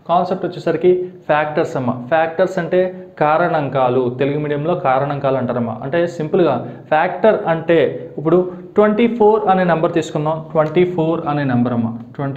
Concept వచ్చేసరికి factors అమ్మ. Factors అంటే కారణాంకాలు, తెలుగు మీడియంలో కారణాంకాలు అంటారమ్మా. అంటే సింపుల్గా ఫ్యాక్టర్ అంటే ఇప్పుడు 24 అనే నెంబర్ తీసుకుందాం. 24 అనే నెంబర్ అమ్మ.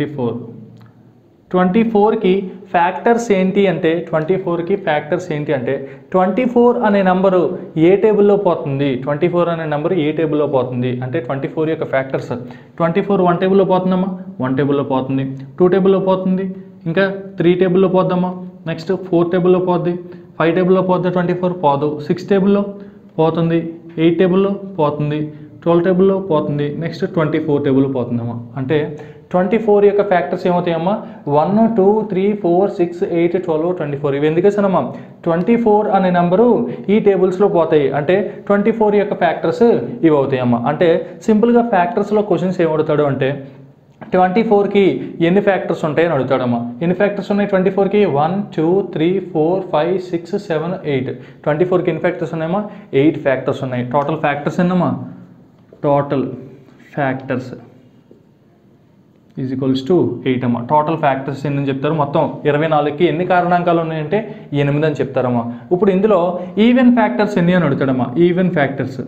24కి ఫ్యాక్టర్స్ ఏంటి అంటే 24కి ఫ్యాక్టర్స్ ఏంటి అంటే 24 అనే నెంబరు ఏ టేబుల్లో పోతుంది, 24 అనే నెంబరు ఏ టేబుల్లో పోతుంది అంటే 24 యొక్క ఫ్యాక్టర్స్. 24 1 టేబుల్లో పోతుందమ్మా, 1 టేబుల్లో పోతుంది, 2 టేబుల్లో పోతుంది, ఇంకా 3 టేబుల్లో పోద్దమ్మా, నెక్స్ట్ 4 టేబుల్లో పోద్ది, 5 టేబుల్లో పోద్ది, 24 పోదు, 6 టేబుల్లో పోతుంది, 8 టేబుల్లో పోతుంది, 12 టేబుల్లో పోతుంది, నెక్స్ట్ 24 టేబుల్లో పోతుందమ్మా. అంటే 24 యొక్క ఫ్యాక్టర్స్ ఏమవుతాయమ్మా 1 2 3 4 6 8 12 24. ఇవి ఎందుకేసానమ్మా 24 అనే నెంబరు ఈ టేబుల్స్లో పోతాయి అంటే 24 యొక్క ఫ్యాక్టర్స్ ఇవి అవుతాయమ్మా. అంటే సింపుల్గా ఫ్యాక్టర్స్లో క్వశ్చన్స్ ఏమడుగుతాడు అంటే 24కి ఎన్ని ఫ్యాక్టర్స్ ఉంటాయని అడుగుతాడమ్మా. ఎన్ని ఫ్యాక్టర్స్ ఉన్నాయి 24కి 1 2 3 4 5 6 7 8. 24కి ఎన్ని ఫ్యాక్టర్స్ ఉన్నాయమ్మా 8 ఫ్యాక్టర్స్ ఉన్నాయి. టోటల్ ఫ్యాక్టర్స్ ఎన్నమ్మా, total factors is equals to 8 అమ్మా. టోటల్ ఫ్యాక్టర్స్ ఎన్ని చెప్తారు, మొత్తం 24కి ఎన్ని కారణాంకాలు ఉన్నాయంటే 8 అని చెప్తారమ్మా. ఇప్పుడు ఇందులో ఈవెన్ ఫ్యాక్టర్స్ ఎన్ని అని అడుగుతాడమ్మా. ఈవెన్ ఫ్యాక్టర్స్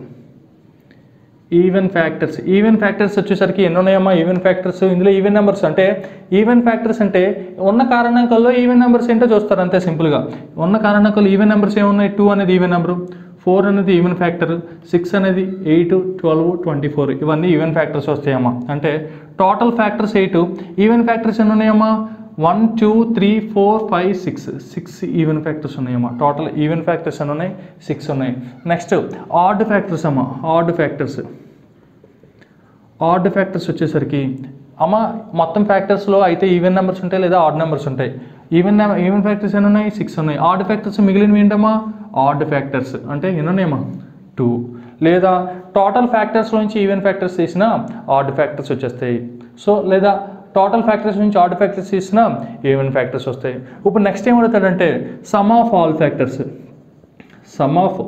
వచ్చేసరికి ఎన్ని ఉన్నాయమ్మా ఈవెన్ ఫ్యాక్టర్స్. ఇందులో ఈవెన్ నెంబర్స్ అంటే ఈవెన్ ఫ్యాక్టర్స్ అంటే ఉన్న కారణాంకాల్లో ఈవెన్ నెంబర్స్ ఏంటో చూస్తారు అంతే సింపుల్గా. ఉన్న కారణాంకాల్లో ఈవెన్ నెంబర్స్ ఏమున్నాయి 2 అనేది ఈవెన్ నెంబరు, 4 అనేది ఈవెన్ ఫ్యాక్టర్, 6 అనేది 8 12 24 ఇవన్నీ ఈవెన్ ఫ్యాక్టర్స్ వస్తాయమ్మా. అంటే టోటల్ ఫ్యాక్టర్స్ 8, ఈవెన్ ఫ్యాక్టర్స్ ఎన్ని ఉన్నాయమ్మా 1 2 3 4 5 6 ఈవెన్ ఫ్యాక్టర్స్ ఉన్నాయమ్మా. టోటల్ ఈవెన్ ఫ్యాక్టర్స్ ఎన్ని ఉన్నాయి 6 ఉన్నాయి. నెక్స్ట్ ఆడ్ ఫ్యాక్టర్స్ అమ్మా. ఆడ్ ఫ్యాక్టర్స్ వచ్చేసరికి అమ్మ మొత్తం ఫ్యాక్టర్స్లో అయితే ఈవెన్ నెంబర్స్ ఉంటాయి లేదా ఆడ్ నెంబర్స్ ఉంటాయి. ఈవెన్ ఫ్యాక్టర్స్ ఎన్ని ఉన్నాయి 6 ఉన్నాయి. ఆడ్ ఫ్యాక్టర్స్ మిగిలినవి ఏంటమ్మా ఆడ్ ఫ్యాక్టర్స్ అంటే ఎన్ని ఉన్నాయమ్మా 2. లేదా టోటల్ ఫ్యాక్టర్స్ నుంచి ఈవెన్ ఫ్యాక్టర్స్ తీసిన ఆడ్ ఫ్యాక్టర్స్ వచ్చేస్తాయి. సో లేదా టోటల్ ఫ్యాక్టర్స్ నుంచి ఆడ్ ఫ్యాక్టర్స్ తీసిన ఈవెన్ ఫ్యాక్టర్స్ వస్తాయి. ఇప్పుడు నెక్స్ట్ ఏం అడుగుతాడంటే sum of all factors. Sum of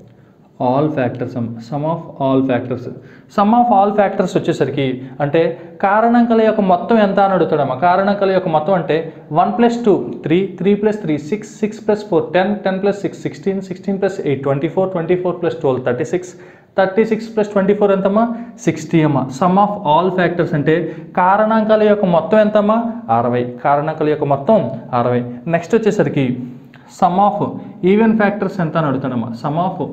all factors వచ్చేసరికి అంటే కారణాంకాల యొక్క మొత్తం ఎంత అని అడుగుతాడమ్మా. కారణాంకాల యొక్క మొత్తం అంటే 1 + 2 3 3 + 3 6 6 + 4 10 10 + 6 16 16 + 8 24 24 + 12 36 36 + 24 ఎంతమ్మా 60 అమ్మా. సమ్ ఆఫ్ ఆల్ ఫ్యాక్టర్స్ అంటే కారణాంకాల యొక్క మొత్తం ఎంతమ్మా 60. కారణాంకాల యొక్క మొత్తం 60. నెక్స్ట్ వచ్చేసరికి సమ్ ఆఫ్ ఈవెన్ ఫ్యాక్టర్స్ ఎంత అని అడుగుతాడమ్మా. సమ్ ఆఫ్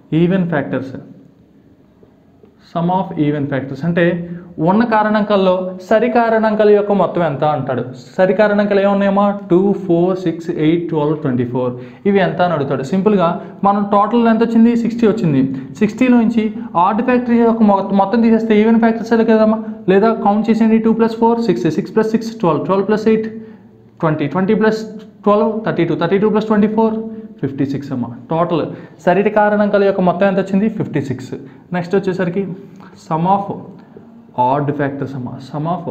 ఈవెన్ ఫ్యాక్టర్స్ అంటే ఉన్న కారణాంకాల్లో సరి కారణాంకాల యొక్క మొత్తం ఎంత అంటాడు. సరి కారణాంకాలు ఏమున్నాయమ్మా 2 4 6 8 12 24 ఇవి ఎంత అని అడుగుతాడు. సింపుల్గా మనం టోటల్ ఎంత వచ్చింది 60 వచ్చింది. 60లో నుంచి ఆడ్ ఫ్యాక్టరీ యొక్క మొత్తం తీసేస్తే ఈవెన్ ఫ్యాక్టర్స్ కదమ్మా. లేదా కౌంట్ చేసేయండి 2 + 4 6 6 + 6 12 12 + 8 20 20 + 12 32 32 + 24 56 అమ్మా. టోటల్ సరి కారణాంకాల యొక్క మొత్తం ఎంత వచ్చింది 56. నెక్స్ట్ వచ్చేసరికి సమ్ ఆఫ్ ఆడ్ ఫ్యాక్టర్స్ అమ్మా. సమ్ ఆఫ్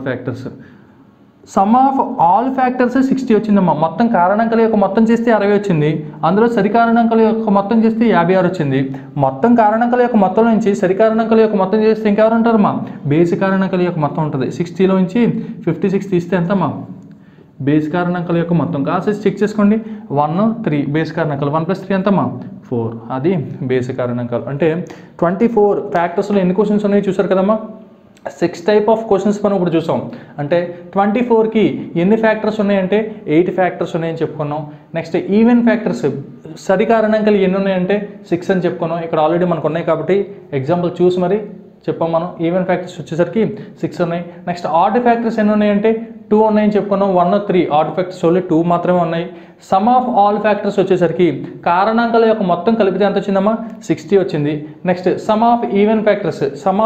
ఆల్ ఫ్యాక్టర్స్ 60 వచ్చిందమ్మా. మొత్తం కారణాంకాల యొక్క మొత్తం చేస్తే 60 వచ్చింది. అందులో సరి కారణాంకాల యొక్క మొత్తం చేస్తే 56 వచ్చింది. మొత్తం కారణాంకాల యొక్క మొత్తం నుంచి సరి కారణాంకాల యొక్క మొత్తం చేస్తే ఇంకెవరు ఉంటారమ్మా బేసి కారణాంకాల యొక్క మొత్తం ఉంటుంది. 60లో నుంచి 56 తీస్తే ఎంతమ్మా బేస్ కారణాంకాల యొక్క మొత్తం. కాసేసి చెక్ చేసుకోండి 1 3 బేస్ కారణాంకాలు 1 + 3 ఎంతమ్మా 4 అది బేస్ కారణాంకాలు. అంటే 24 ఫ్యాక్టర్స్లో ఎన్ని క్వశ్చన్స్ ఉన్నాయో చూసారు కదమ్మా. 6 టైప్ ఆఫ్ క్వశ్చన్స్ మనం ఇప్పుడు చూసాం. అంటే 24కి ఎన్ని ఫ్యాక్టర్స్ ఉన్నాయంటే 8 ఫ్యాక్టర్స్ ఉన్నాయని చెప్పుకున్నాం. నెక్స్ట్ ఈవెన్ ఫ్యాక్టర్స్ సరి కారణాంకాలు ఎన్ని ఉన్నాయంటే 6 అని చెప్పుకున్నాం. ఇక్కడ ఆల్రెడీ మనకు ఉన్నాయి కాబట్టి ఎగ్జాంపుల్ చూసి మరి చెప్పాం మనం. ఈవెన్ ఫ్యాక్టర్స్ వచ్చేసరికి 6 ఉన్నాయి. నెక్స్ట్ ఆడ్ ఫ్యాక్టర్స్ ఎన్ని ఉన్నాయంటే 2 ఉన్నాయని చెప్పుకున్నాం. 1 3 ఆడ్ ఫ్యాక్టర్స్ ఓన్లీ 2 మాత్రమే ఉన్నాయి. సమ్ ఆఫ్ ఆల్ ఫ్యాక్టర్స్ వచ్చేసరికి కారణాంకాల యొక్క మొత్తం కలిపితే ఎంత వచ్చిందమ్మా 60 వచ్చింది. Next sum of even factors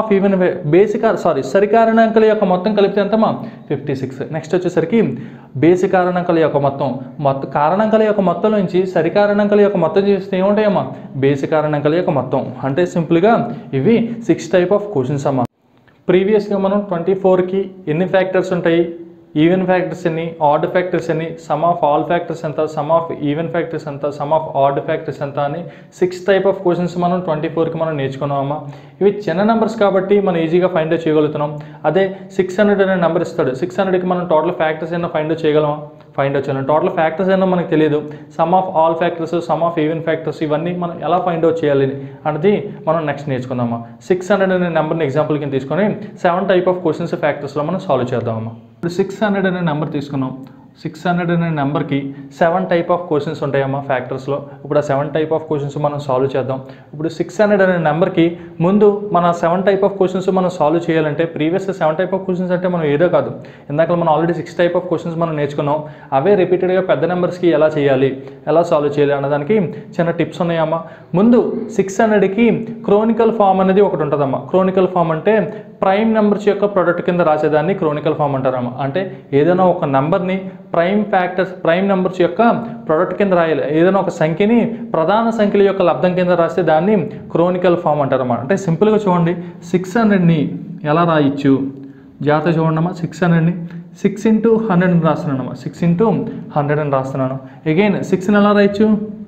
సరి కారణాంకాల యొక్క మొత్తం కలిపితే ఎంతమ్మా 56. నెక్స్ట్ వచ్చేసరికి బేసి కారణాంకాల యొక్క మొత్తం కారణాంకాల యొక్క మొత్తం నుంచి సరి కారణాంకాల యొక్క మొత్తం చేస్తే ఏముంటాయమ్మా బేసి కారణాంకాల యొక్క మొత్తం. అంటే సింపుల్గా ఇవి 6 టైప్ ఆఫ్ క్వశ్చన్స్ అమ్మా. ప్రీవియస్గా మనం 24కి ఎన్ని ఫ్యాక్టర్స్ ఉంటాయి ఈవెన్ ఫ్యాక్టర్స్ ఎన్ని, ఆడ్ ఫ్యాక్టర్స్ ఎన్ని, సమ్ ఆఫ్ ఆల్ ఫ్యాక్టర్స్ ఎంత, సమ్ ఆఫ్ ఈవెన్ ఫ్యాక్టర్స్ ఎంత, సమ్ ఆఫ్ ఆడ్ ఫ్యాక్టర్స్ ఎంత అని 6 టైప్ ఆఫ్ క్వశ్చన్స్ మనం 24కి మనం నేర్చుకున్నామమ్మా. ఇవి చిన్న నెంబర్స్ కాబట్టి మనం ఈజీగా ఫైండ్ అవుట్ చేయగలుగుతున్నాం. అదే 600 అనే నెంబర్ ఇస్తాడు, 600కి మనం టోటల్ ఫ్యాక్టర్స్ ఏమన్నా ఫైండ్ అవుట్ చేయగలమా? ఫైండ్ అవుట్ చేయాలి. టోటల్ ఫ్యాక్టర్స్ ఏమో మనకు తెలియదు, sum of all factors, sum of even factors ఇవన్నీ మనం ఎలా ఫైండ్ అవుట్ చేయాలి అనేది మనం నెక్స్ట్ నేర్చుకుందామా. 600 అనే నెంబర్ని ఎగ్జాంపుల్ కింద తీసుకొని 7 టైప్ ఆఫ్ క్వశ్చన్స్ ఫ్యాక్టర్స్లో మనం సాల్వ్ చేద్దామమ్మా. ఇప్పుడు 600 అనే నెంబర్ తీసుకున్నాం. 600 అనే నెంబర్కి 7 టైప్ ఆఫ్ క్వశ్చన్స్ ఉంటాయమ్మా ఫ్యాక్టర్స్లో. ఇప్పుడు ఆ 7 టైప్ ఆఫ్ క్వశ్చన్స్ మనం సాల్వ్ చేద్దాం. ఇప్పుడు 600 అనే నెంబర్కి ముందు మన 7 టైప్ ఆఫ్ క్వశ్చన్స్ మనం సాల్వ్ చేయాలంటే ప్రీవియస్ 7 టైప్ ఆఫ్ క్వశ్చన్స్ అంటే మనం ఏదో కాదు, ఇందాక మనం ఆల్రెడీ 6 టైప్ ఆఫ్ క్వశ్చన్స్ మనం నేర్చుకున్నాం. అవే రిపీటెడ్గా పెద్ద నెంబర్స్కి ఎలా చేయాలి, ఎలా సాల్వ్ చేయాలి అన్నదానికి చిన్న టిప్స్ ఉన్నాయమ్మా. ముందు 600కి క్రోనికల్ ఫామ్ అనేది ఒకటి ఉంటుందమ్మా. క్రోనికల్ ఫామ్ అంటే ప్రైమ్ నెంబర్స్ యొక్క ప్రొడక్ట్ కింద రాసేదాన్ని క్రోనికల్ ఫామ్ అంటారమ్మా. అంటే ఏదైనా ఒక నెంబర్ని ప్రైమ్ నెంబర్స్ యొక్క ప్రొడక్ట్ కింద రాయాలి. ఏదైనా ఒక సంఖ్యని ప్రధాన సంఖ్యల యొక్క లబ్ధం కింద రాస్తే దాన్ని క్రోనికల్ ఫామ్ అంటారన్నమాట. అంటే సింపుల్గా చూడండి, 600ని ఎలా రాయొచ్చు జాగ్రత్త చూడండమ్మా. 600ని 6 × 100 అని రాస్తున్నానమ్మా. 6 × 100 అని రాస్తున్నాను. అగైన్ 6ని ఎలా రాయొచ్చు,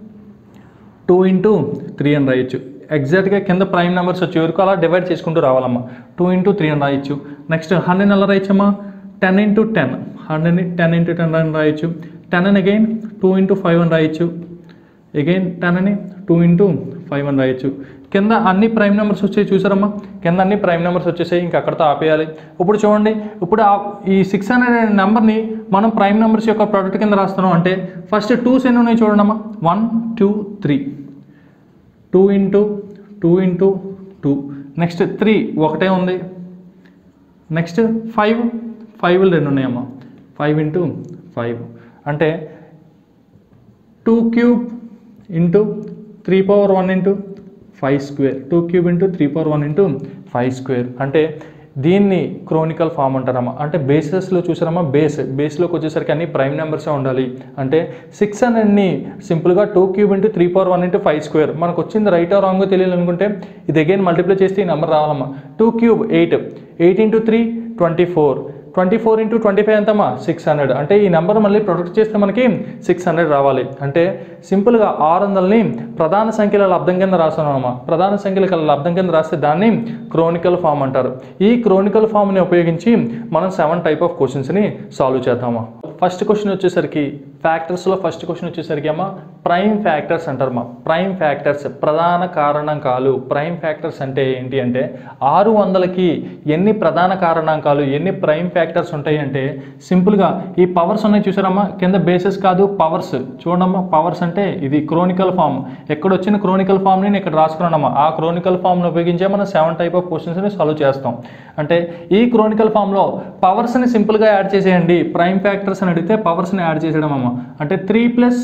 2 × 3 అని రాయొచ్చు. ఎగ్జాక్ట్గా కింద ప్రైమ్ నెంబర్స్ వచ్చే వరకు అలా డివైడ్ చేసుకుంటూ రావాలమ్మా. 2 × 3 అని రాయొచ్చు. నెక్స్ట్ 100ని ఎలా రాయొచ్చమ్మా, 10 × 10. 100ని 10 × 10 అని రాయొచ్చు. 10 అని అగైన్ 2 × 5 అని రాయొచ్చు. అగైన్ 10 అని 2 × 5 అని రాయొచ్చు. కింద అన్ని ప్రైమ్ నెంబర్స్ వచ్చాయి చూసారమ్మా, కింద అన్ని ప్రైమ్ నెంబర్స్ వచ్చేసాయి, ఇంకా అక్కడితో ఆపేయాలి. ఇప్పుడు చూడండి, ఇప్పుడు ఈ 600 అనే నెంబర్ని మనం ప్రైమ్ నెంబర్స్ యొక్క ప్రోడక్ట్ కింద రాస్తున్నాం అంటే ఫస్ట్ 2s ఎన్ని ఉన్నాయి చూడండమ్మా, 1 2 3. 2 × 2 × 2. నెక్స్ట్ 3 ఒకటే ఉంది. నెక్స్ట్ 5 రెండు ఉన్నాయమ్మా. 5 × 5 అంటే 2³ × 3⁴ × 5². 2³ × 3⁴ × 5² అంటే దీన్ని క్రోనికల్ ఫామ్ అంటారమ్మా. అంటే బేసెస్లో చూసారమ్మా, బేస్లోకి వచ్చేసరికి అన్ని ప్రైమ్ నెంబర్సే ఉండాలి. అంటే 600ని సింపుల్గా 2³ × 3⁴ × 5². మనకు వచ్చింది రైట్ ఆర్ రాంగో తెలియాలనుకుంటే ఇది అగైన్ మల్టిప్లై చేస్తే ఈ నెంబర్ రావాలమ్మా. 2³ 8, 8 × 3 24, 24 × 25 ఎంతమ్మా 600. అంటే ఈ నెంబర్ మళ్ళీ ప్రొడక్ట్ చేస్తే మనకి 600 రావాలి. అంటే సింపుల్గా 600ని ప్రధాన సంఖ్యల లబ్ధం కింద రాస్తున్నామమ్మా. ప్రధాన సంఖ్యల లబ్ధం కింద రాస్తే దాన్ని క్రోనికల్ ఫామ్ అంటారు. ఈ క్రోనికల్ ఫామ్ని ఉపయోగించి మనం 7 టైప్ ఆఫ్ క్వశ్చన్స్ని సాల్వ్ చేద్దామా. ఫస్ట్ క్వశ్చన్ వచ్చేసరికి ఫ్యాక్టర్స్లో ఫస్ట్ క్వశ్చన్ వచ్చేసరికి అమ్మా ప్రైమ్ ఫ్యాక్టర్స్ అంటారమ్మా. ప్రైమ్ ఫ్యాక్టర్స్ ప్రధాన కారణాంకాలు. ప్రైమ్ ఫ్యాక్టర్స్ అంటే ఏంటి అంటే 600కి ఎన్ని ప్రధాన కారణాంకాలు, ఎన్ని ప్రైమ్ ఫ్యాక్టర్స్ ఉంటాయి అంటే సింపుల్గా ఈ పవర్స్ ఉన్నాయి చూసారమ్మా, కింద బేసెస్ కాదు పవర్స్. చూడమ్మా, పవర్స్ అంటే ఇది క్రోనికల్ ఫామ్. ఎక్కడొచ్చిన క్రోనికల్ ఫామ్ని నేను ఇక్కడ రాసుకున్నానమ్మా. ఆ క్రోనికల్ ఫామ్ని ఉపయోగించే మనం 7 టైప్ ఆఫ్ క్వశ్చన్స్ని సాల్వ్ చేస్తాం. అంటే ఈ క్రోనికల్ ఫామ్లో పవర్స్ని సింపుల్గా యాడ్ చేసేయండి. ప్రైమ్ ఫ్యాక్టర్స్ అని అడిగితే పవర్స్ని యాడ్ చేసేయడం అమ్మ. అంటే 3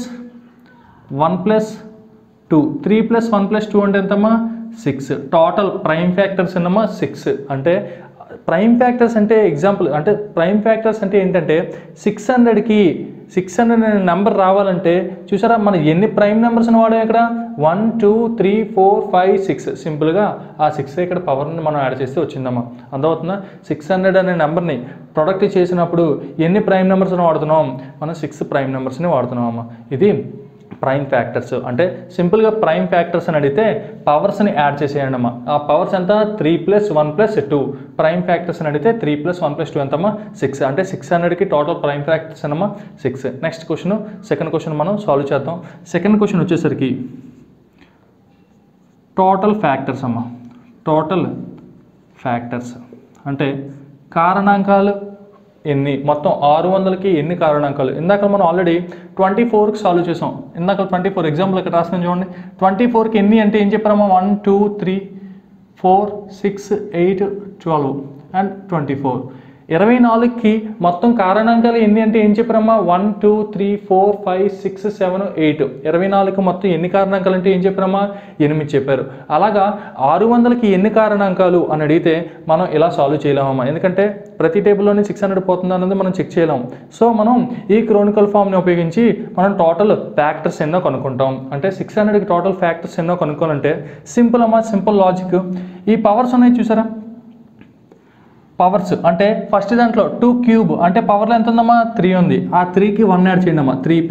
+ 1 + 2. 3 + 1 + 2 అంటే ఎంతమ్మా 6. టోటల్ ప్రైమ్ ఫ్యాక్టర్స్ అన్నమ్మా 6. అంటే ప్రైమ్ ఫ్యాక్టర్స్ అంటే ఎగ్జాంపుల్ అంటే ప్రైమ్ ఫ్యాక్టర్స్ అంటే ఏంటంటే 600కి 600 అనే నెంబర్ రావాలంటే చూసారా మనం ఎన్ని ప్రైమ్ నెంబర్స్ని వాడాం ఇక్కడ 1 2 3 4 5 6. సింపుల్గా ఆ 6 ఇక్కడ పవర్ని మనం యాడ్ చేస్తే వచ్చిందమ్మా. అర్థమవుతుందా? 600 అనే నెంబర్ని ప్రొడక్ట్ చేసినప్పుడు ఎన్ని ప్రైమ్ నెంబర్స్ని వాడుతున్నాం, మనం 6 ప్రైమ్ నెంబర్స్ని వాడుతున్నాం అమ్మా. ఇది ప్రైమ్ ఫ్యాక్టర్స్. అంటే సింపుల్గా ప్రైమ్ ఫ్యాక్టర్స్ అని అడిగితే పవర్స్ని యాడ్ చేసేయండి అమ్మా. ఆ పవర్స్ ఎంత 3 + 1 + 2. ప్రైమ్ ఫ్యాక్టర్స్ అని అడిగితే 3 + 1 + 2 ఎంతమ్మా 6. అంటే 600కి టోటల్ ప్రైమ్ ఫ్యాక్టర్స్ అన్నమా 6. నెక్స్ట్ క్వశ్చన్ సెకండ్ క్వశ్చన్ మనం సాల్వ్ చేద్దాం. సెకండ్ క్వశ్చన్ వచ్చేసరికి టోటల్ ఫ్యాక్టర్స్ అమ్మా. టోటల్ ఫ్యాక్టర్స్ అంటే కారణాంకాలు ఎన్ని, మొత్తం 600కి ఎన్ని కారణాంకాలు. ఇందాక మనం ఆల్రెడీ 24కి సాల్వ్ చేసాం. ఇందాక 24 ఎగ్జాంపుల్ ఇక్కడ రాసుకొని చూడండి. 24కి ఎన్ని అంటే ఏం చెప్పారమ్మా 1 2 3 4 6 8 12 అండ్ 24. 24కి మొత్తం కారణాంకాలు ఎన్ని అంటే ఏం చెప్పారమ్మా 1 2 3 4 5 6 7 8. 24కి మొత్తం ఎన్ని కారణాంకాలు అంటే ఏం చెప్పారమ్మా 8 చెప్పారు. అలాగా 600కి ఎన్ని కారణాంకాలు అని అడిగితే మనం ఇలా సాల్వ్ చేయలేమమ్మా. ఎందుకంటే ప్రతి టేబుల్లోనే 600 పోతుంది అన్నది మనం చెక్ చేయలేము. సో మనం ఈ క్రోనికల్ ఫామ్ని ఉపయోగించి మనం టోటల్ ఫ్యాక్టర్స్ ఎన్నో కనుక్కుంటాం. అంటే 600కి టోటల్ ఫ్యాక్టర్స్ ఎన్నో కనుక్కోవాలంటే సింపుల్ అమ్మా, సింపుల్ లాజిక్. ఈ పవర్స్ ఉన్నాయి చూసారా, పవర్స్ అంటే ఫస్ట్ దాంట్లో 2 క్యూబ్ అంటే పవర్లో ఎంత ఉందమ్మా 3 ఉంది. ఆ 3కి 1 యాడ్ చేయండి అమ్మా. 3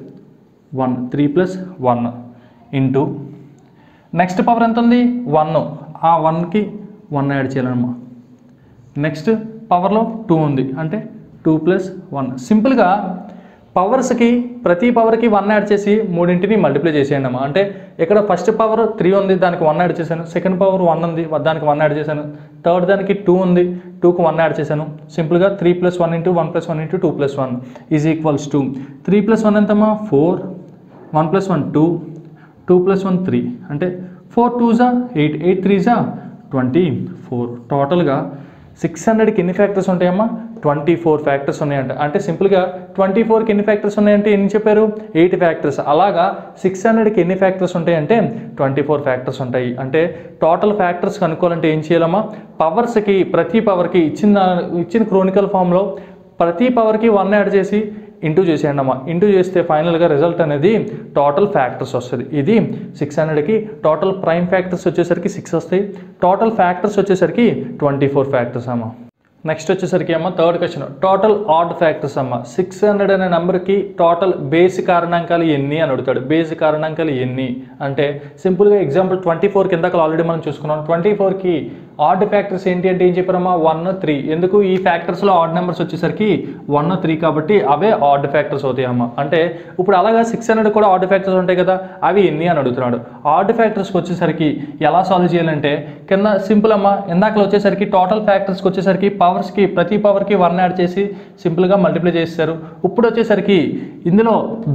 + 1 ఇంటూ నెక్స్ట్ పవర్ ఎంత ఉంది 1. ఆ 1కి 1 యాడ్ చేయాలమ్మా. నెక్స్ట్ పవర్లో 2 ఉంది అంటే 2 + 1. సింపుల్గా పవర్స్కి ప్రతి పవర్కి 1 యాడ్ చేసి మూడింటిని మల్టిప్లై చేసేయండి అమ్మా. అంటే ఇక్కడ ఫస్ట్ పవర్ 3 ఉంది, దానికి 1 యాడ్ చేశాను. సెకండ్ పవర్ 1 ఉంది, దానికి 1 యాడ్ చేశాను. థర్డ్ దానికి 2 ఉంది, 2కి 1 యాడ్ చేశాను. సింపుల్గా 3 + 1 × 1 + 1 × 2 + 1 = 2. 3 + 1 ఎంతమ్మా 4, 1 + 1 2, 2 + 1 3 అంటే 4 2s 8, 8 3s 24. టోటల్గా 600కి ఎన్ని ఫ్యాక్టర్స్ ఉంటాయమ్మా 24 ఫ్యాక్టర్స్ ఉన్నాయంట. అంటే సింపుల్గా 24కి ఎన్ని ఫ్యాక్టర్స్ ఉన్నాయంటే ఎన్ని చెప్పారు 8 ఫ్యాక్టర్స్. అలాగా 600కి ఎన్ని ఫ్యాక్టర్స్ ఉంటాయంటే 24 ఫ్యాక్టర్స్ ఉంటాయి. అంటే టోటల్ ఫ్యాక్టర్స్ కనుక్కోవాలంటే ఏం చేయాలమ్మా పవర్స్కి ప్రతి పవర్కి ఇచ్చిన క్రోనికల్ ఫామ్లో ప్రతి పవర్కి 1 యాడ్ చేసి ఇంటూ చేసేయండి అమ్మా. ఇంటూ చేస్తే ఫైనల్గా రిజల్ట్ అనేది టోటల్ ఫ్యాక్టర్స్ వస్తుంది. ఇది 600కి టోటల్ ప్రైమ్ ఫ్యాక్టర్స్ వచ్చేసరికి 6 వస్తాయి. టోటల్ ఫ్యాక్టర్స్ వచ్చేసరికి 24 ఫ్యాక్టర్స్ అమ్మా. నెక్స్ట్ వచ్చేసరికి అమ్మ third question total odd factors అమ్మ. 600 అనే నెంబర్కి టోటల్ బేసి కారణాంకాలు ఎన్ని అని అడుగుతాడు. బేసి కారణాంకాలు ఎన్ని అంటే సింపుల్గా ఎగ్జాంపుల్ 24 కింద ఆల్రెడీ మనం చూసుకున్నాం. 24కి ఆడ్ ఫ్యాక్టర్స్ ఏంటి అంటే ఏం చెప్పారమ్మా 1 3. ఎందుకు ఈ ఫ్యాక్టర్స్లో ఆడ్ నెంబర్స్ వచ్చేసరికి 1 3 కాబట్టి అవే ఆడ్ ఫ్యాక్టర్స్ అవుతాయి అమ్మ. అంటే ఇప్పుడు అలాగా 600 కూడా ఆడ్ ఫ్యాక్టర్స్ ఉంటాయి కదా, అవి ఎన్ని అని అడుగుతున్నాడు. ఆడ్ ఫ్యాక్టర్స్కి వచ్చేసరికి ఎలా సాల్వ్ చేయాలంటే కింద సింపుల్ అమ్మ. ఇందాకలో వచ్చేసరికి టోటల్ ఫ్యాక్టర్స్కి వచ్చేసరికి పవర్స్కి ప్రతి పవర్కి 1 యాడ్ చేసి సింపుల్గా మల్టిప్లై చేస్తారు. ఇప్పుడు వచ్చేసరికి ఇందులో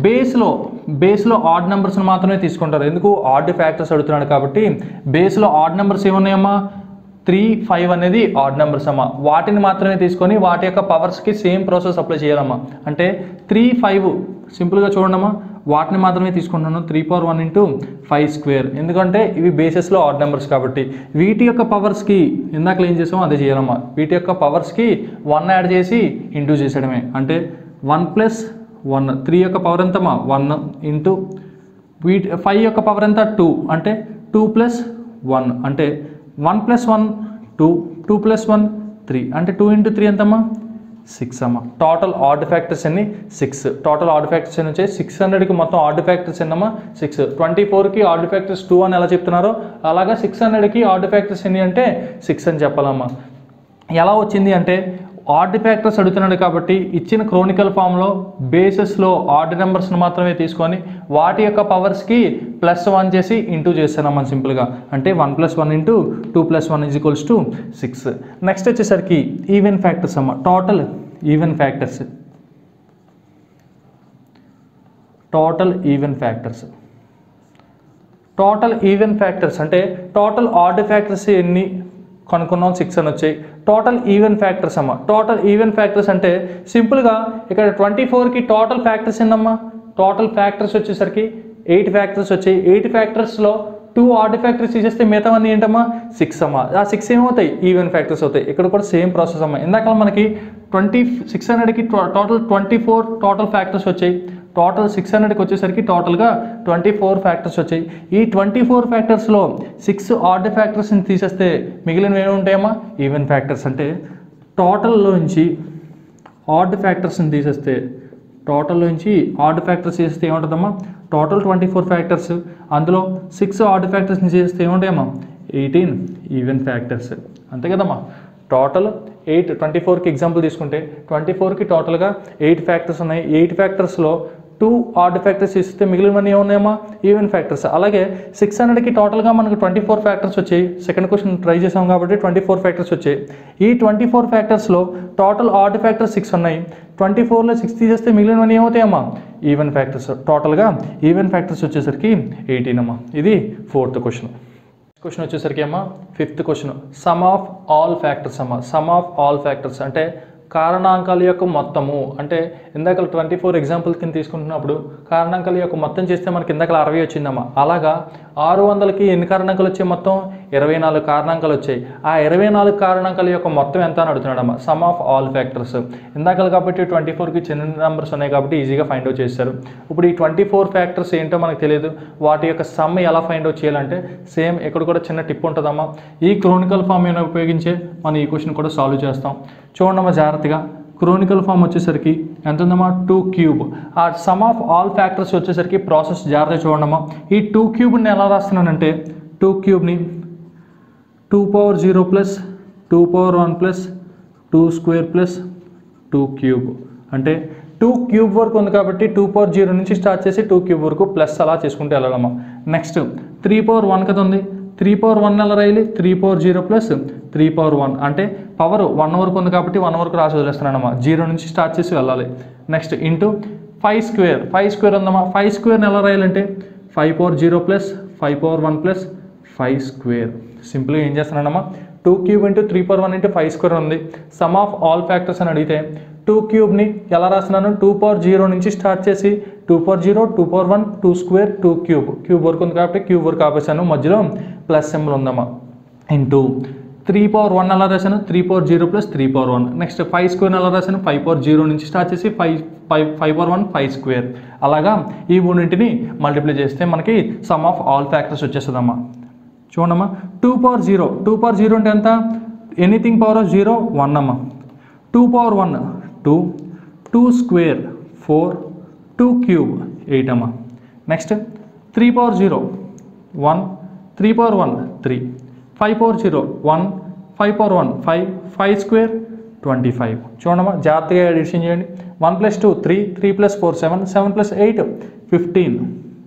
బేస్లో ఆడ్ నెంబర్స్ని మాత్రమే తీసుకుంటారు. ఎందుకు ఆడ్ ఫ్యాక్టర్స్ అడుగుతున్నాడు కాబట్టి బేస్లో ఆడ్ నెంబర్స్ ఏమున్నాయమ్మా 3 5 అనేది ఆడ్ నెంబర్స్ అమ్మా. వాటిని మాత్రమే తీసుకొని వాటి యొక్క పవర్స్కి సేమ్ ప్రాసెస్ అప్లై చేయాలమ్మా. అంటే 3 5 సింపుల్గా చూడండమ్మా వాటిని మాత్రమే తీసుకుంటున్నాను. 3 × 1 × 5². ఎందుకంటే ఇవి బేసెస్లో ఆడ్ నెంబర్స్ కాబట్టి వీటి యొక్క పవర్స్కి ఇందాక ఏం చేసామో అదే చేయాలమ్మా. వీటి యొక్క పవర్స్కి 1 యాడ్ చేసి ఇంటూ చేసేయడమే. అంటే 1 + 1 3 యొక్క పవర్ ఎంతమ్మా 1 ఇంటూ 5 యొక్క పవర్ ఎంత 2 అంటే 2 + 1 అంటే 1 + 1 2, 2 + 1 3 అంటే 2 × 3 ఎంతమ్మా 6 అమ్మా. టోటల్ ఆడ్ ఫ్యాక్టర్స్ ఎన్ని 6. టోటల్ ఆడ్ ఫ్యాక్టర్స్ ఎన్ని వచ్చాయి 600కి మొత్తం ఆడ్ ఫ్యాక్టర్స్ ఎన్నమ్మా 6. 24కి ఆడ్ ఫ్యాక్టర్స్ 2 అని ఎలా చెప్తున్నారో అలాగా 600కి ఆడ్ ఫ్యాక్టర్స్ ఎన్ని అంటే 6 అని చెప్పాలమ్మా. ఎలా వచ్చింది అంటే ఆడ్ ఫ్యాక్టర్స్ అడుగుతున్నాడు కాబట్టి ఇచ్చిన క్రోనికల్ ఫామ్లో బేసెస్లో ఆడ్ నెంబర్స్ని మాత్రమే తీసుకొని వాటి యొక్క పవర్స్కి +1 చేసి ఇంటూ చేస్తానమ్మా సింపుల్గా. అంటే 1 + 1 × 2 + 1 = 6. నెక్స్ట్ వచ్చేసరికి ఈవెన్ ఫ్యాక్టర్స్ అమ్మ. Total even factors total even factors అంటే టోటల్ ఆడ్ ఫ్యాక్టర్స్ ఎన్ని కనుక్కున్నాం 6 అని వచ్చాయి. టోటల్ ఈవెన్ ఫ్యాక్టర్స్ అమ్మ. టోటల్ ఈవెన్ ఫ్యాక్టర్స్ అంటే సింపుల్గా ఇక్కడ 24కి టోటల్ ఫ్యాక్టర్స్ ఏందమ్మా టోటల్ ఫ్యాక్టర్స్ వచ్చేసరికి 8 ఫ్యాక్టర్స్ వచ్చాయి. 8 ఫ్యాక్టర్స్లో 2 ఆడ్ ఫ్యాక్టర్స్ తీసేస్తే మిగతావన్నీ ఏంటమ్మా 6 అమ్మా. ఆ 6 ఏమవుతాయి ఈవెన్ ఫ్యాక్టర్స్ అవుతాయి. ఇక్కడ కూడా సేమ్ ప్రాసెస్ అమ్మా. ఇందాక మనకి 600కి టోటల్ 24 టోటల్ ఫ్యాక్టర్స్ వచ్చాయి. టోటల్ 600కి వచ్చేసరికి టోటల్గా 24 ఫ్యాక్టర్స్ వచ్చాయి. ఈ 24 ఫ్యాక్టర్స్లో 6 ఆడ్ ఫ్యాక్టర్స్ని తీసేస్తే మిగిలినవి ఏమి ఉంటాయమ్మా ఈవెన్ ఫ్యాక్టర్స్. అంటే టోటల్లోంచి ఆడ్ ఫ్యాక్టర్స్ని తీసేస్తే ఏముంటుందమ్మా టోటల్ 24 ఫ్యాక్టర్స్. అందులో 6 ఆడ్ ఫ్యాక్టర్స్ని చేస్తే ఏముంటాయమ్మా 18 ఈవెన్ ఫ్యాక్టర్స్. అంతే కదమ్మా. టోటల్ 8 24కి ఎగ్జాంపుల్ తీసుకుంటే 24కి టోటల్గా 8 ఫ్యాక్టర్స్ ఉన్నాయి. 8 ఫ్యాక్టర్స్లో 2 ఆడ్ ఫ్యాక్టర్స్ ఇస్తే మిగిలినవన్నీ ఏమున్నాయమ్మా ఈవెన్ ఫ్యాక్టర్స్. అలాగే 600కి టోటల్గా మనకు 24 ఫ్యాక్టర్స్ వచ్చాయి. సెకండ్ క్వశ్చన్ ట్రై చేసాం కాబట్టి 24 ఫ్యాక్టర్స్ వచ్చాయి. ఈ 24 ఫ్యాక్టర్స్లో టోటల్ ఆడ్ ఫ్యాక్టర్స్ 6 ఉన్నాయి. 24లో 6 తీసేస్తే మిగిలినవన్నీ ఏమవుతాయమ్మా ఈవెన్ ఫ్యాక్టర్స్. టోటల్గా ఈవెన్ ఫ్యాక్టర్స్ వచ్చేసరికి 18 అమ్మా. ఇది 4th క్వశ్చన్. క్వశ్చన్ వచ్చేసరికి అమ్మా 5th question sum of all factors అమ్మా. సమ్ ఆఫ్ ఆల్ ఫ్యాక్టర్స్ అంటే కారణాంకాల యొక్క మొత్తము అంటే ఇందాక 24 ఎగ్జాంపుల్ కింద తీసుకుంటున్నప్పుడు కారణాంకాల యొక్క మొత్తం చేస్తే మనకి ఇందాక 60 వచ్చిందమ్మా. అలాగా 600కి ఎన్ని కారణాంకాలు వచ్చాయి? మొత్తం 24 కారణాంకాలు వచ్చాయి. ఆ 24 కారణాంకాల యొక్క మొత్తం ఎంత అని అడుగుతున్నాడమ్మా. Sum of all factors. ఇందాక కాబట్టి 24కి చిన్న నెంబర్స్ ఉన్నాయి కాబట్టి ఈజీగా ఫైండ్ అవుట్ చేశారు. ఇప్పుడు ఈ 24 ఫ్యాక్టర్స్ ఏంటో మనకు తెలియదు. వాటి యొక్క సమ్ ఎలా ఫైండ్ అవుట్ చేయాలంటే సేమ్ ఇక్కడ కూడా చిన్న టిప్ ఉంటుందమ్మా. ఈ క్రోనికల్ ఫామ్ ఉపయోగించే మనం ఈ క్వశ్చన్ కూడా సాల్వ్ చేస్తాం. చూడమ్మా జాగ్రత్తగా. క్రోనికల్ ఫామ్ వచ్చేసరికి ఎంత ఉందమ్మా? 2 క్యూబ్. ఆ సమ్ ఆఫ్ ఆల్ ఫ్యాక్టర్స్ వచ్చేసరికి ప్రాసెస్ జాగ్రత్తగా చూడమ్మా. ఈ 2 క్యూబ్ని ఎలా రాస్తున్నానంటే 2 క్యూబ్ని 2 power 0 plus 2 power 1 plus 2 square plus 2 cube. అంటే 2 క్యూబ్ వరకు ఉంది కాబట్టి 2 పవర్ 0 నుంచి స్టార్ట్ చేసి 2 క్యూబ్ వరకు ప్లస్ అలా చేసుకుంటూ వెళ్ళాలమ్మా. నెక్స్ట్ 3 పవర్ 1 కదా ఉంది. 3 పవర్ 1 ఎలా రాయాలి? 3 పవర్ 0 ప్లస్ 3 పవర్ 1 అంటే పవర్ 1 వరకు ఉంది కాబట్టి 1 వరకు రాసి వదిలేస్తున్నానమ్మా. 0 నుంచి స్టార్ట్ చేసి వెళ్ళాలి. Next into 5 square. 5 స్క్వేర్ ఉందమ్మా. 5 స్క్వేర్ని ఎలా రాయాలంటే 5 power 0 plus 5 power 1 plus 5 square. సింపుల్గా ఏం చేస్తున్నానమ్మా 2 cube into 3 power 1 into 5 square ఉంది. సమ్ ఆఫ్ ఆల్ ఫ్యాక్టర్స్ అని అడిగితే 2 క్యూబ్ని ఎలా రాస్తున్నాను? 2 పవర్ 0 నుంచి స్టార్ట్ చేసి 2 power 0 2 power 1 2 square 2 cube. Cube వరకు ఉంది కాబట్టి క్యూబ్ వరకు ఆపేసాను. మధ్యలో ప్లస్ సింబల్ ఉందమ్మా. ఇంటూ 3 పవర్ 1 ఎలా రాశాను? 3 power 0 plus 3 power 1. Next 5 square ఎలా రాశాను? 5 పవర్ 0 నుంచి స్టార్ట్ చేసి 5 పవర్ 1 5 స్క్వేర్. అలాగా ఈ మూడింటిని మల్టిప్లై చేస్తే మనకి సమ్ ఆఫ్ ఆల్ ఫ్యాక్టర్స్ వచ్చేస్తుందమ్మా. చూడమ్మా 2 పవర్ 0. 2 పవర్ 0 అంటే ఎంత? ఎనీథింగ్ పవర్ ఆఫ్ 0 1 అమ్మా. 2 పవర్ 1 2 2 స్క్వేర్ 4 2 క్యూబ్ 8 అమ్మా. Next 3 power 0 1 3 power 1 3 5 power 0 1 5 power 1 5 5 square 25. చూడమ్మా జాగ్రత్తగా అడిషన్ చేయండి. 1 plus 2 3 3 plus 4 7 7 plus 8 15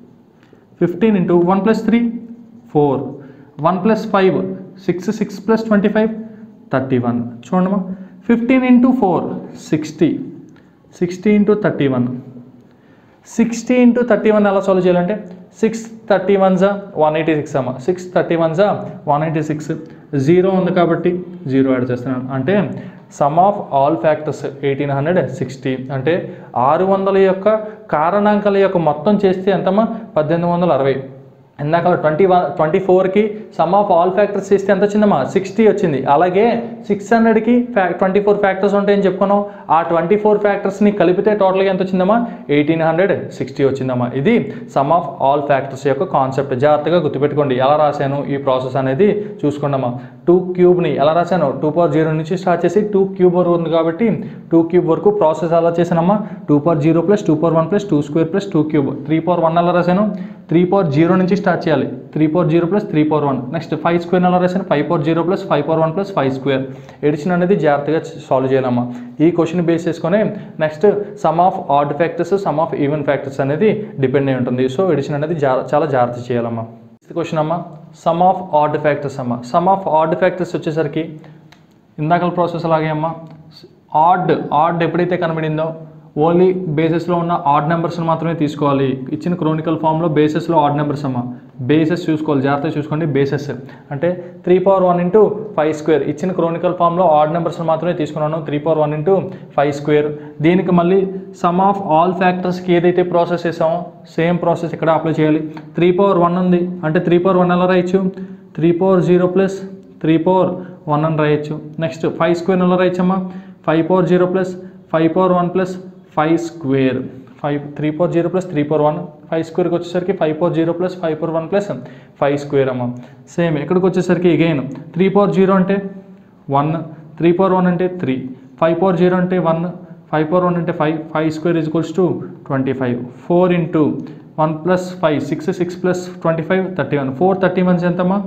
15 into 1 plus 3 4 1 plus 5 6 6 plus 25 31. చూడమ్మా 15 ఇంటూ 4 60 60 ఇంటూ 31 60 ఇంటూ 31 ఎలా సాల్వ్ చేయాలంటే 6 31 186 అమ్మా. 6 31 186 0 ఉంది కాబట్టి 0 యాడ్ చేస్తున్నాను. అంటే సమ్ ఆఫ్ ఆల్ ఫ్యాక్టర్స్ 1860 అంటే 600 యొక్క కారణాంకాల యొక్క మొత్తం చేస్తే ఎంతమ్మా? 1860. ఇందాక 24కి సమ్ ఆఫ్ ఆల్ ఫ్యాక్టర్స్ చేస్తే ఎంత వచ్చిందమ్మా? 60 వచ్చింది. అలాగే 600కి 24 ఫ్యాక్టర్స్ ఉంటాయని చెప్పుకున్నాం. ఆ 24 ఫ్యాక్టర్స్ని కలిపితే టోటల్గా ఎంత వచ్చిందమ్మా? 1860 వచ్చిందమ్మా. ఇది సమ్ ఆఫ్ ఆల్ ఫ్యాక్టర్స్ యొక్క కాన్సెప్ట్. జాగ్రత్తగా గుర్తుపెట్టుకోండి. ఎలా రాశాను ఈ ప్రాసెస్ అనేది చూసుకోండమ్మా. 2 క్యూబ్ని ఎలా రాశాను? 2 పవర్ 0 నుంచి స్టార్ట్ చేసి 2 క్యూబ్ వరకు ఉంది కాబట్టి 2 క్యూబ్ వరకు ప్రాసెస్ ఎలా చేశానమ్మా? 2 power 0 plus 2 power 1 plus 2 square plus 2 cube. 3 power 1 ఎలా రాశాను? 3 పవర్ 0 నుంచి స్టార్ట్ చేయాలి. 3 power 0 plus 3 power 1. Next 5 square ఎలా రాశాను? 5 power 0 plus 5 power 1 plus 5 square. Addition అనేది జాగ్రత్తగా సాల్వ్ చేయాలమ్మా. ఈ క్వశ్చన్ బేస్ చేసుకొని next sum of odd factors sum of even factors అనేది డిపెండ్ అయి ఉంటుంది. సో ఎడిషన్ అనేది చాలా జాగ్రత్త చేయాలమ్మా. క్వశ్చన్ అమ్మా సమ్ ఆఫ్ ఆడ్ ఫ్యాక్టర్స్ అమ్మా. సమ్ ఆఫ్ ఆడ్ ఫ్యాక్టర్స్ వచ్చేసరికి ఇందాకల ప్రాసెస్ అలాగే అమ్మా. ఆడ్ ఎప్పుడైతే కనబడిందో ఓన్లీ బేసెస్లో ఉన్న ఆడ్ నెంబర్స్ని మాత్రమే తీసుకోవాలి. ఇచ్చిన క్రోనికల్ ఫామ్లో బేసెస్లో ఆడ్ నెంబర్స్ అమ్మా. బేసెస్ చూసుకోవాలి, జాగ్రత్తగా చూసుకోండి. బేసెస్ అంటే 3 పవర్ 1 ఇంటూ 5 స్క్వేర్. ఇచ్చిన క్రోనికల్ ఫామ్లో ఆడ్ నెంబర్స్ని మాత్రమే తీసుకున్నాను. 3 పవర్ 1 ఇంటూ 5 స్క్వేర్. దీనికి మళ్ళీ సమ్ ఆఫ్ ఆల్ ఫ్యాక్టర్స్కి ఏదైతే ప్రాసెస్ చేసామో సేమ్ ప్రాసెస్ ఇక్కడ అప్లై చేయాలి. 3 పవర్ 1 ఉంది అంటే 3 పవర్ 1 ఎలా రాయొచ్చు? 3 పవర్ 0 ప్లస్ 3 పవర్ 1 అని రాయొచ్చు. నెక్స్ట్ 5 స్క్వేర్ ఎలా రాయొచ్చమ్మా? 5 power 0 plus 5 power 1 plus 5 square. 3 power 0 plus 3 power 1 5 స్క్వేర్కి వచ్చేసరికి 5 power 0 plus 5 power 1 plus 5 square అమ్మ. సేమ్ ఇక్కడికి వచ్చేసరికి అగైన్ 3 పవర్ 0 అంటే 1 3 పవర్ 1 అంటే 3 5 పవర్ 0 అంటే 1 5 పవర్ 1 అంటే 5 5 square is equals to 25 4 into 1 plus 5 6 6 plus 25 31 4 31 ఎంతమ్మా?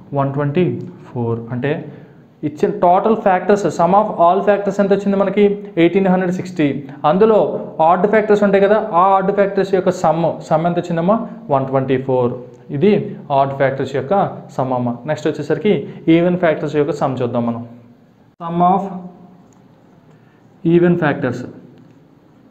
124. అంటే ఇచ్చిన total factors sum of all factors ఎంత వచ్చింది మనకి? 1860. అందులో ఆడ్ ఫ్యాక్టర్స్ ఉంటాయి కదా, ఆ ఆడ్ ఫ్యాక్టర్స్ యొక్క సమ్ ఎంత వచ్చిందమ్మా? 124. ఇది ఆడ్ ఫ్యాక్టర్స్ యొక్క సమ్ అమ్మ. నెక్స్ట్ వచ్చేసరికి ఈవెన్ ఫ్యాక్టర్స్ యొక్క సమ్ చూద్దాం మనం. Sum of even factors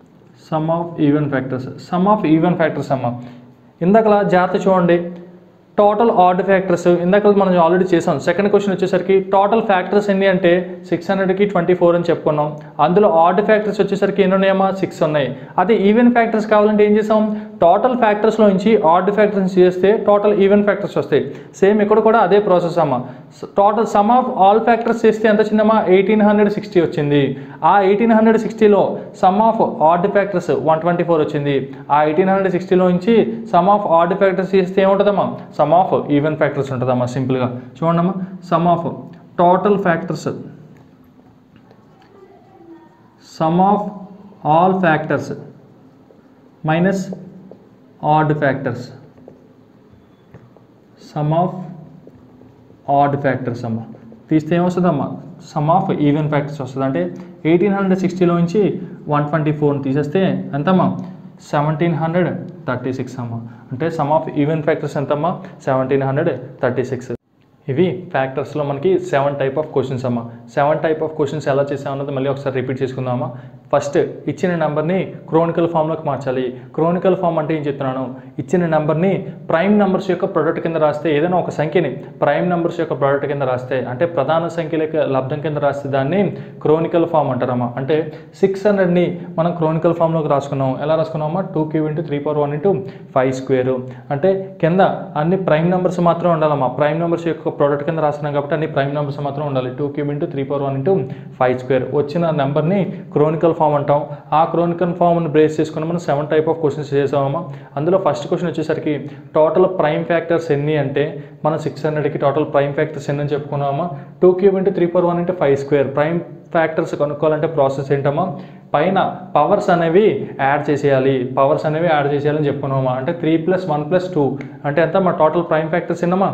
sum of even factors అమ్మ. ఇందాకలా జాగ్రత్త చూడండి. టోటల్ ఆడ్ ఫ్యాక్టర్స్ ఇందాక మనం ఆల్రెడీ చేసాం. సెకండ్ క్వశ్చన్ వచ్చేసరికి టోటల్ ఫ్యాక్టర్స్ ఎన్ని అంటే 600కి 24 అని చెప్పుకున్నాం. అందులో ఆడ్ ఫ్యాక్టర్స్ వచ్చేసరికి ఎన్ని ఉన్నాయమ్మా? 6 ఉన్నాయి. అదే ఈవెన్ ఫ్యాక్టర్స్ కావాలంటే ఏం చేసాం? టోటల్ ఫ్యాక్టర్స్లో నుంచి ఆడ్ ఫ్యాక్టర్స్ చేస్తే టోటల్ ఈవెన్ ఫ్యాక్టర్స్ వస్తాయి. సేమ్ ఇక్కడ కూడా అదే ప్రాసెస్ అమ్మా. Total sum of all factors చేస్తే ఎంత వచ్చిందమ్మా? 1860 వచ్చింది. ఆ 1860లో సమ్ ఆఫ్ ఆడ్ ఫ్యాక్టర్స్ 124 వచ్చింది. ఆ 1860లో నుంచి సమ్ ఆఫ్ ఆడ్ ఫ్యాక్టర్స్ చేస్తే ఏముంటుందమ్మా? సమ్ ఆఫ్ ఈవెన్ ఫ్యాక్టర్స్ ఉంటుందమ్మా. సింపుల్గా చూడమ్మా, sum of total factors, sum of all factors minus odd factors, sum of odd factors అమ్మా. తీస్తే ఏమొస్తుందమ్మా? సమ్ ఆఫ్ ఈవెన్ ఫ్యాక్టర్స్ వస్తుంది. అంటే 1860లో నుంచి 124 తీసేస్తే ఎంతమ్మా? 1736 అమ్మా. అంటే సమ్ ఆఫ్ ఈవెన్ ఫ్యాక్టర్స్ ఎంతమ్మా? 1736. ఇవి ఫ్యాక్టర్స్లో మనకి 7 టైప్ ఆఫ్ క్వశ్చన్స్ అమ్మా. 7 టైప్ ఆఫ్ క్వశ్చన్స్ ఎలా చేసామన్నది మళ్ళీ ఒకసారి రిపీట్ చేసుకుందామా. ఫస్ట్ ఇచ్చిన నెంబర్ని క్రోనికల్ ఫామ్లోకి మార్చాలి. క్రోనికల్ ఫామ్ అంటే ఏం చెప్తున్నాను? ఇచ్చిన నెంబర్ని ప్రైమ్ నెంబర్స్ యొక్క ప్రొడక్ట్ కింద రాస్తే, ఏదైనా ఒక సంఖ్యని ప్రైమ్ నెంబర్స్ యొక్క ప్రొడక్ట్ కింద రాస్తే, అంటే ప్రధాన సంఖ్యల యొక్క లబ్ధం కింద రాస్తే దాన్ని క్రోనికల్ ఫామ్ అంటారమ్మా. అంటే 600ని మనం క్రోనికల్ ఫామ్లోకి రాసుకున్నాం. ఎలా రాసుకున్నామా? 2³ × 3^1 × 5². అంటే కింద అన్ని ప్రైమ్ నెంబర్స్ మాత్రం ఉండాలమ్మా. ప్రైమ్ నెంబర్స్ యొక్క ప్రోడక్ట్ కింద రాస్తున్నాం కాబట్టి అన్ని ప్రైమ్ నెంబర్స్ మాత్రం ఉండాలి. 2³ × 3^1 × 5². వచ్చిన నెంబర్ని క్రోనికల్ ఫామ్ అంటాం. ఆ క్రోనికల్ ఫామ్ని బేస్ చేసుకుని మనం 7 టైప్ ఆఫ్ క్వశ్చన్స్ చేసామమ్మా. అందులో ఫస్ట్ క్వశ్చన్ వచ్చేసరికి టోటల్ ప్రైమ్ ఫ్యాక్టర్స్ ఎన్ని అంటే మనం 600కి టోటల్ ప్రైమ్ ఫ్యాక్టర్స్ ఎన్ని అని చెప్పుకున్నామా. 2³ × 3^1 × 5². ప్రైమ్ ఫ్యాక్టర్స్ కనుక్కోవాలంటే ప్రాసెస్ ఏంటమ్మా? పైన పవర్స్ అనేవి యాడ్ చేసేయాలి. పవర్స్ అనేవి యాడ్ చేసేయాలని చెప్పుకున్నామా. అంటే 3 + 1 + 2 అంటే ఎంత? మా టోటల్ ప్రైమ్ ఫ్యాక్టర్స్ ఎన్నమ్మా?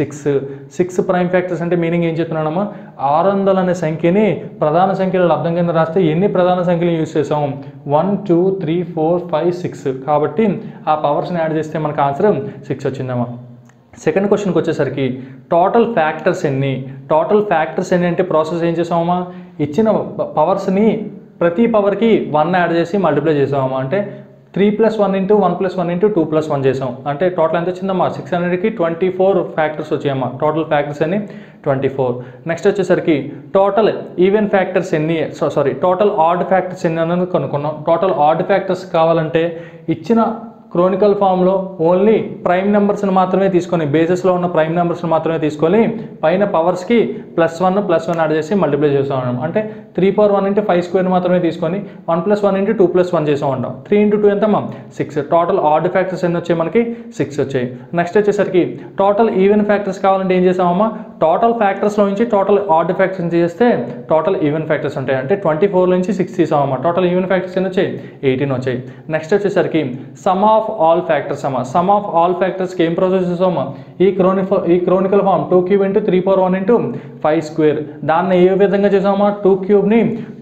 6 ప్రైమ్ ఫ్యాక్టర్స్ అంటే మీనింగ్ ఏం చెప్తున్నానమ్మా? 600 అనే సంఖ్యని ప్రధాన సంఖ్యల లబ్ధం కింద రాస్తే ఎన్ని ప్రధాన సంఖ్యలు యూజ్ చేసాం? 1 2 3 4 5 6. కాబట్టి ఆ పవర్స్ని యాడ్ చేస్తే మనకు ఆన్సర్ 6 వచ్చిందమ్మా. సెకండ్ క్వశ్చన్కి వచ్చేసరికి టోటల్ ఫ్యాక్టర్స్ ఎన్ని? టోటల్ ఫ్యాక్టర్స్ ఎన్ని అంటే ప్రాసెస్ ఏం చేసామమ్మా? ఇచ్చిన పవర్స్ని ప్రతి పవర్కి 1 యాడ్ చేసి మల్టిప్లై చేసామమ్మా. అంటే 3 + 1 × 1 + 1 × 2 + 1 చేసాం. అంటే టోటల్ ఎంత వచ్చిందమ్మా? 600కి 24 ఫ్యాక్టర్స్ వచ్చాయమ్మా. టోటల్ ఫ్యాక్టర్స్ ఎన్ని? 24. నెక్స్ట్ వచ్చేసరికి టోటల్ ఈవెన్ ఫ్యాక్టర్స్ ఎన్ని, టోటల్ ఆడ్ ఫ్యాక్టర్స్ ఎన్ని అన్నది కనుక్కున్నాం. టోటల్ ఆడ్ ఫ్యాక్టర్స్ కావాలంటే ఇచ్చిన క్రోనికల్ ఫామ్లో ఓన్లీ ప్రైమ్ నెంబర్స్ని మాత్రమే తీసుకొని, బేసెస్లో ఉన్న ప్రైమ్ నెంబర్స్ని మాత్రమే తీసుకొని పైన పవర్స్కి +1 +1 యాడ్ చేసి మల్టిప్లై చేసాం. అంటే 3^1 × 5² మాత్రమే తీసుకొని 1 + 1 × 2 + 1 చేసామంటాం. 3 × 2 ఎంతమ్మా? 6. టోటల్ ఆడ్ ఫ్యాక్టర్స్ ఎన్ని వచ్చాయి? మనకి 6 వచ్చాయి. నెక్స్ట్ వచ్చేసరికి టోటల్ ఈవెన్ ఫ్యాక్టర్స్ కావాలంటే ఏం చేసామమ్మా? టోటల్ ఫ్యాక్టర్స్లో నుంచి టోటల్ ఆడ్ ఫ్యాక్టర్స్ చేస్తే టోటల్ ఈవెన్ ఫ్యాక్టర్స్ ఉంటాయి. అంటే 24 నుంచి 6 తీసామమ్మా. టోటల్ ఈవెన్ ఫ్యాక్టర్స్ ఎన్ని వచ్చాయి? 18 వచ్చాయి. నెక్స్ట్ వచ్చేసరికి సమ్ ఆఫ్ ఆల్ ఫ్యాక్టర్స్ అమ్మా. సమ్ ఆఫ్ ఆల్ ఫ్యాక్టర్స్కి ఏం ప్రాసెస్ చేసామమ్మా? ఈ క్రోనికల్ ఫామ్ 2³ × 3^1 × 5². దాన్ని ఏ విధంగా చేసామమ్మా? 2³ ని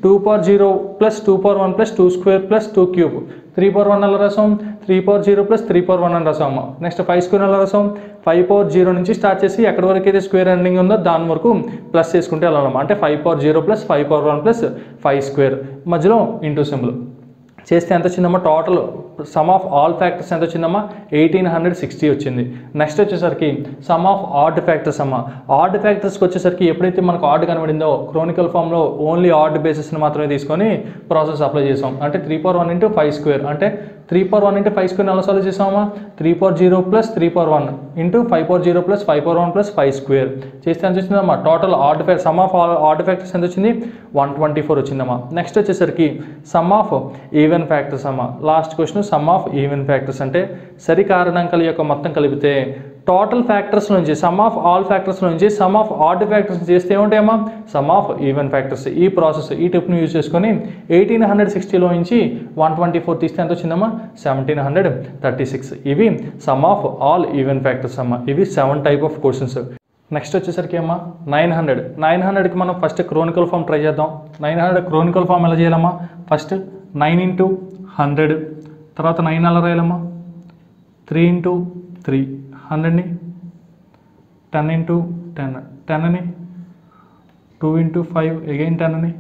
2^0 + 2^1 + 2² + 2³ 3^1 ఎలా రాసాం? 3^0 + 3^1 అని రాసామమ్మా. నెక్స్ట్ 5² ఎలా రాసాం? 5^0 నుంచి స్టార్ట్ చేసి ఎక్కడి వరకు అయితే స్క్వేర్ ఎండింగ్ ఉందో దాని వరకు ప్లస్ చేసుకుంటే వెళ్ళాలమ్మా. అంటే 5^0 + 5^1 + 5² మధ్యలో ఇంటూ సింబల్ చేస్తే ఎంత వచ్చిందమ్మా? Total sum of all factors ఎంత వచ్చిందమ్మా? 1860 వచ్చింది. నెక్స్ట్ వచ్చేసరికి సమ్ ఆఫ్ ఆడ్ ఫ్యాక్టర్స్ అమ్మా. ఆడ్ ఫ్యాక్టర్స్కి వచ్చేసరికి ఎప్పుడైతే మనకు ఆడ్ కనబడిందో క్రోనికల్ ఫామ్లో ఓన్లీ ఆడ్ బేసిస్ని మాత్రమే తీసుకొని ప్రాసెస్ అప్లై చేసాం. అంటే 3^1 × 5². అంటే 3^1 × 5² ఎలా సాల్వ్ చేసామమ్మా? 3^0 + 3^1 × 5^0 + 5^1 + 5² చేస్తే ఎంత వచ్చిందమ్మా? Total odd sum of odd factors ఎంత వచ్చింది? 124 వచ్చిందమ్మా. నెక్స్ట్ వచ్చేసరికి సమ్ ఆఫ్ ఈవెన్ ఫ్యాక్టర్స్ అమ్మా. Last question sum of even factors అంటే సరి కారణాంకాల యొక్క మొత్తం కలిపితే టోటల్ ఫ్యాక్టర్స్ నుంచి సమ్ ఆఫ్ ఆల్ ఫ్యాక్టర్స్ నుంచి సమ్ ఆఫ్ ఆడ్ ఫ్యాక్టర్స్ చేస్తే ఏముంటాయమ్మా? Sum of even factors. ఈ ప్రాసెస్ ఈ టిప్ని యూజ్ చేసుకొని 1860లో నుంచి 124 తీస్తే ఎంత వచ్చిందమ్మా? 1736. ఇవి sum of all even factors అమ్మా. ఇవి 7 టైప్ ఆఫ్ క్వశ్చన్స్. నెక్స్ట్ వచ్చేసరికి అమ్మా 900కి మనం ఫస్ట్ క్రోనికల్ ఫామ్ ట్రై చేద్దాం. 900 క్రోనికల్ ఫామ్ ఎలా చేయాలమ్మా? ఫస్ట్ 9 × 100, తర్వాత 9 ఎలా రాయాలమ్మా? 3 × 3 100ని, 10 × 10 10ని, 2 × 5 అగైన్ 10ని,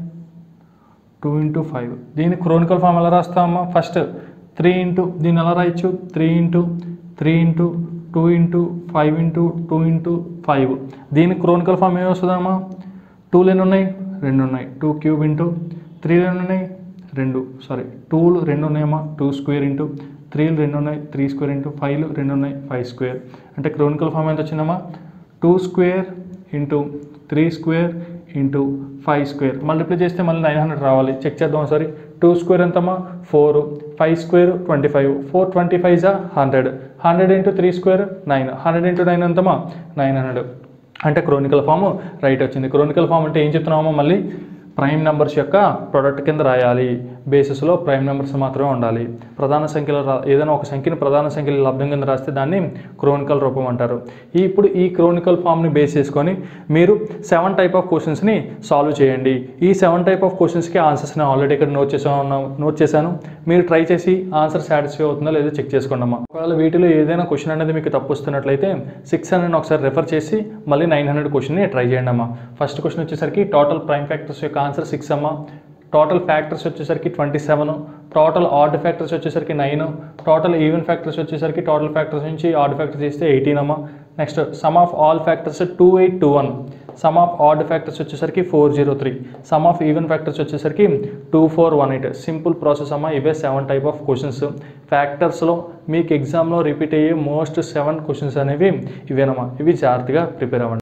2 × 5. దీని క్రోనికల్ ఫామ్ ఎలా రాస్తామమ్మా? ఫస్ట్ 3 దీన్ని ఎలా రాయొచ్చు? 3 × 3 × 2 ఇంటూ 5 ఇంటూ 2 ఇంటూ 5. దీని క్రోనికల్ ఫామ్ ఏమి వస్తుందమ్మా? 2లు ఎన్ని ఉన్నాయి? 2 ఉన్నాయి. 2 క్యూబ్ ఇంటూ 3లు ఎన్ని ఉన్నాయి? 2 2లు 2 ఉన్నాయమ్మా. 2 స్క్వేర్ ఇంటూ 3లు 2 ఉన్నాయి. 3 స్క్వేర్ ఇంటూ 5లు 2 ఉన్నాయి. 5 స్క్వేర్. అంటే క్రోనికల్ ఫామ్ ఎంత వచ్చిందమ్మా? 2 square into 3 square into 5 square. Multiply చేస్తే మళ్ళీ 900 రావాలి. చెక్ చేద్దాం ఒకసారి. 2 స్క్వేర్ ఎంతమ్మా? 4. 5 స్క్వేర్ 25. 4 25 100. 100 into 3 square 9. 100 ఇంటూ 9 ఎంతమ్మా? 900. అంటే క్రోనికల్ ఫామ్ రైట్ వచ్చింది. క్రోనికల్ ఫామ్ అంటే ఏం చెప్తున్నామో మళ్ళీ ప్రైమ్ నెంబర్స్ యొక్క ప్రొడక్ట్ కింద రాయాలి. బేసిస్లో ప్రైమ్ నెంబర్స్ మాత్రమే ఉండాలి. ప్రధాన సంఖ్యలో ఏదైనా ఒక సంఖ్యను ప్రధాన సంఖ్యల లబ్ధం కింద రాస్తే దాన్ని క్రోనికల్ రూపం అంటారు. ఇప్పుడు ఈ క్రోనికల్ ఫామ్ని బేస్ చేసుకొని మీరు 7 టైప్ ఆఫ్ క్వశ్చన్స్ని సాల్వ్ చేయండి. ఈ 7 టైప్ ఆఫ్ క్వశ్చన్స్కి ఆన్సర్స్ని ఆల్రెడీ ఇక్కడ నోట్ చేశాను. మీరు ట్రై చేసి ఆన్సర్ సాటిస్ఫై అవుతుందో లేదో చెక్ చేసుకోండి అమ్మా. ఒకవేళ వీటిలో ఏదైనా క్వశ్చన్ అనేది మీకు తప్పు వస్తున్నట్లయితే 600 ఒకసారి రెఫర్ చేసి మళ్ళీ 900 క్వశ్చన్ని ట్రై చేయండి అమ్మా. ఫస్ట్ క్వశ్చన్ వచ్చేసరికి టోటల్ ప్రైమ్ ఫ్యాక్టర్స్ యొక్క ఆన్సర్ 6 అమ్మా. టోటల్ ఫ్యాక్టర్స్ వచ్చేసరికి 27. టోటల్ ఆడ్ ఫ్యాక్టర్స్ వచ్చేసరికి 9. టోటల్ ఈవెన్ ఫ్యాక్టర్స్ వచ్చేసరికి టోటల్ ఫ్యాక్టర్స్ నుంచి ఆడ్ ఫ్యాక్టర్స్ చేస్తే 18 అమ్మా. Next sum of all factors 2821. Sum of odd factors వచ్చేసరికి 403. సమ్ ఆఫ్ ఈవెన్ ఫ్యాక్టర్స్ వచ్చేసరికి 2418. సింపుల్ ప్రాసెస్ అమ్మా. ఇవే 7 టైప్ ఆఫ్ క్వశ్చన్స్. ఫ్యాక్టర్స్లో మీకు ఎగ్జామ్లో రిపీట్ అయ్యే మోస్ట్ 7 క్వశ్చన్స్ అనేవి ఇవేనమ్మా. ఇవి జాగ్రత్తగా ప్రిపేర్ అవ్వండి.